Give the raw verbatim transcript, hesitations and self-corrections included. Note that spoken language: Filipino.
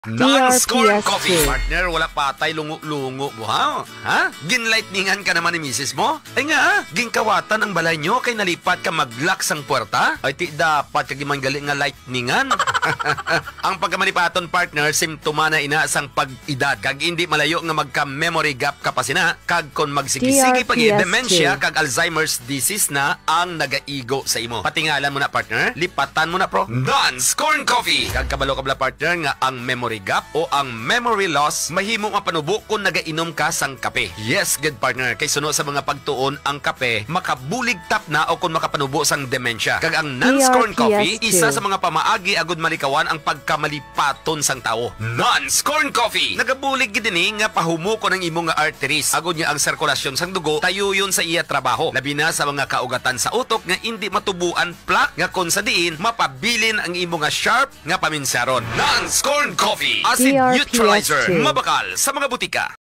Non-score coffee. Partner, wala patay, lungo-lungo mo, ha? Ha? Ginlightningan ka naman ni misis mo? Ay nga, ha? Ginkawatan ang balay nyo kay nalipat ka mag-lock sang puerta? Ay ti dapat kagiman galing nga lightningan. Ang pagkamalipaton, partner, simptoma na ina sang pag-edad. Kag hindi malayo nga magka-memory gap ka pa sina. Kag kon magsigisigi pag dementia kag Alzheimer's disease na ang nagaigo sa imo. Patingalan mo na, partner. Lipatan mo na, pro. Non-score coffee. Kag kabalo kabla, partner, nga ang memory gap o ang memory loss mahimo nga panubo kung nagainom ka sang kape. Yes, good partner. Kay suno sa mga pagtuon ang kape makabulig tap na o kung makapanubo sang dementia. Kag ang non-score coffee isa sa mga pamaagi agud malikawan ang pagkamalipaton sang tao. Non-score coffee nagabulig gid dinhi nga pahumo ko ng imong nga arteries agud niya ang sirkulasyon sang dugo tayo yun sa iya trabaho. Labi na sa mga kaugatan sa utok nga hindi matubuan plaque nga kon sa diin mapabilin ang imong nga sharp nga paminsaron. Non-score coffee acid neutralizer, mabakal sa mga butika.